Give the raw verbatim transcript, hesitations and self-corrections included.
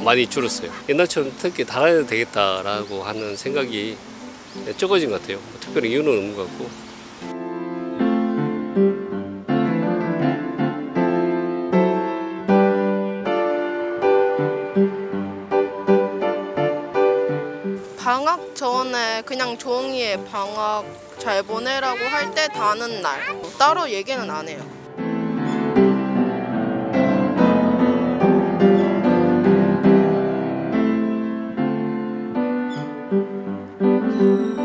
많이 줄었어요. 옛날처럼 특히 달아야 되겠다라고 하는 생각이 적어진 것 같아요. 뭐 특별히 이유는 없는 것 같고. 방학 전에 그냥 종이에 방학 잘 보내라고 할 때 다는 날 따로 얘기는 안 해요. 음.